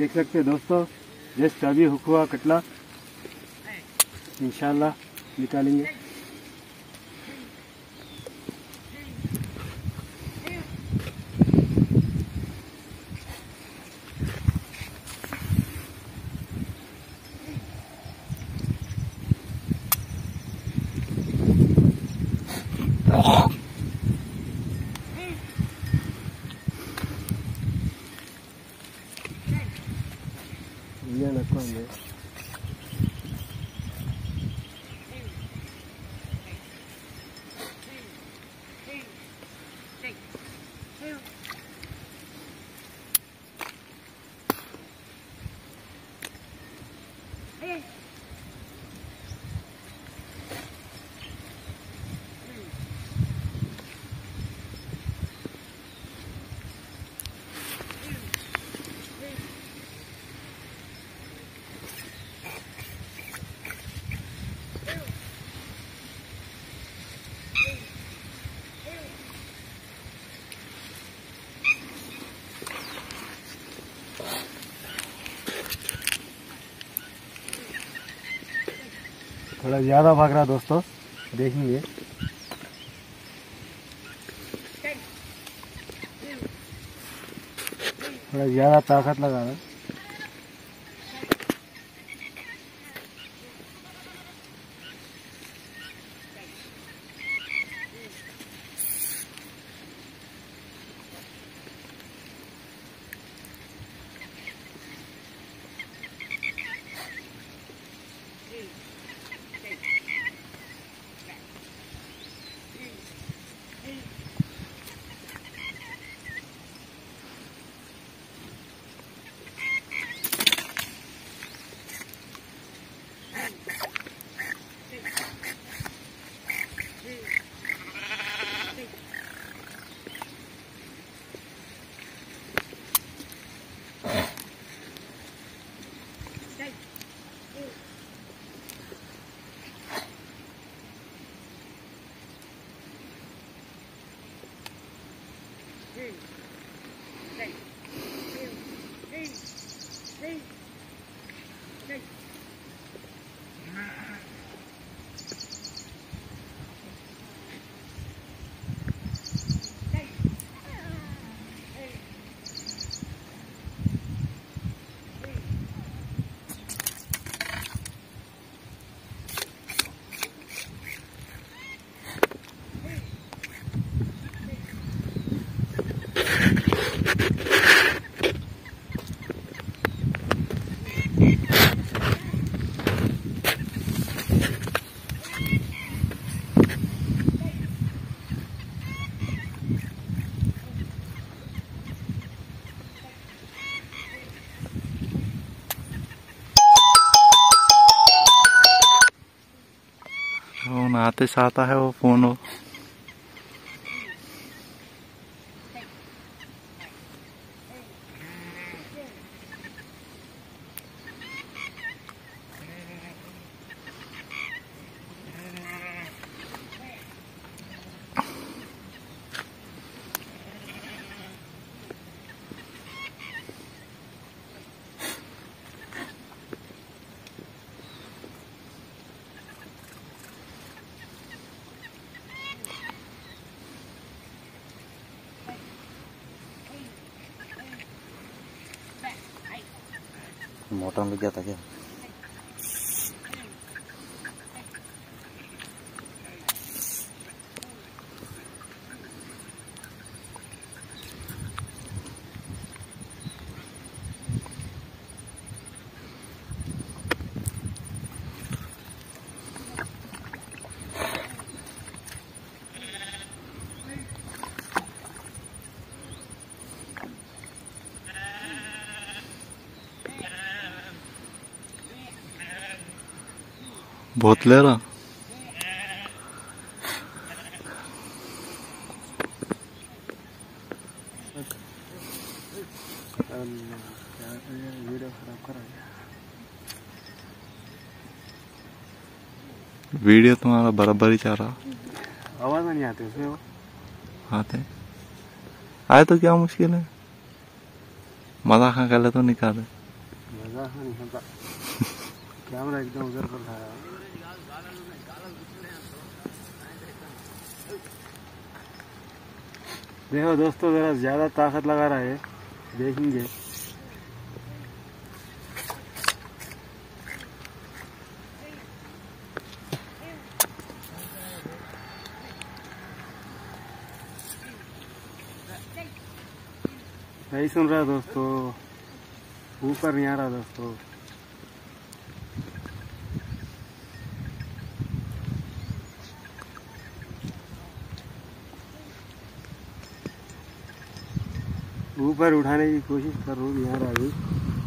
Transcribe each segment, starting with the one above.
देख सकते हैं दोस्तों, जस्ट अभी हुक हुआ कटला, इंशाल्लाह निकालेंगे। ये नक्कांगे थोड़ा ज्यादा भाग रहा दोस्तों, देखेंगे। थोड़ा ज्यादा ताकत लगा रहा है। आते से आता है वो फोन हो। मोटा लग गया था क्या? बहुत ले रहा। वीडियो तुम्हारा बराबर ही चल रहा। आवाज नहीं आती उसमें? वो आते आए तो क्या मुश्किल है, मजा खा कर ले तो निकाले। मजा नहीं होता। कैमरा एकदम उधर पर था। देखो दोस्तों, जरा ज्यादा ताकत लगा रहा है, देखेंगे। नहीं सुन रहा दोस्तों, ऊपर नहीं आ रहा दोस्तों। ऊपर उठाने की कोशिश कर रहा हूँ, नहीं आ रहा अभी।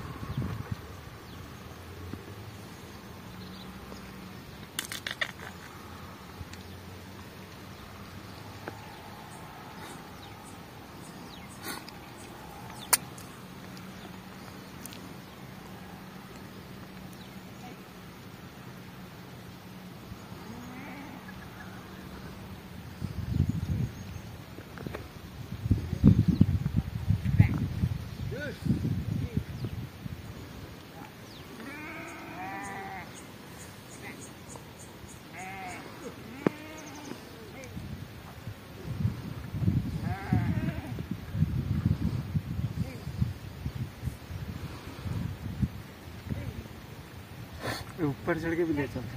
ऊपर चढ़ के भी ले चलते।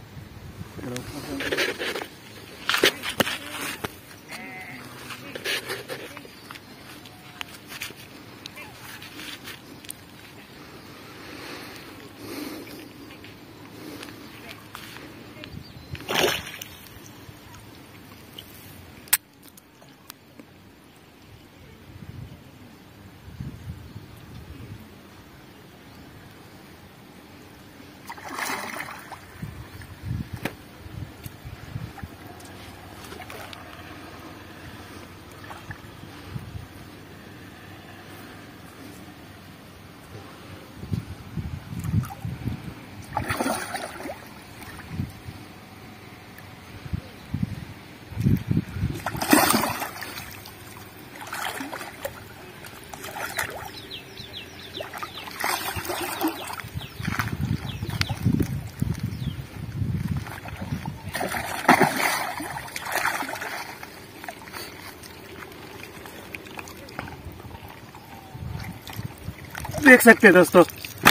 देख सकते हैं दोस्तों।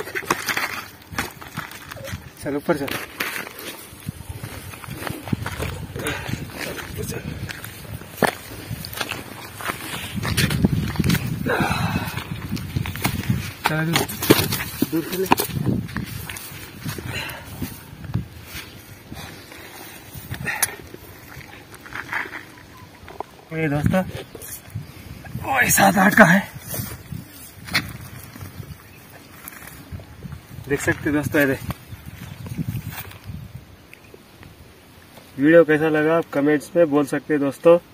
चल ऊपर चल। दूर चले। ये दोस्तों वही 7-8 का है, देख सकते दोस्तों। ये वीडियो कैसा लगा आप कमेंट्स में बोल सकते हैं दोस्तों।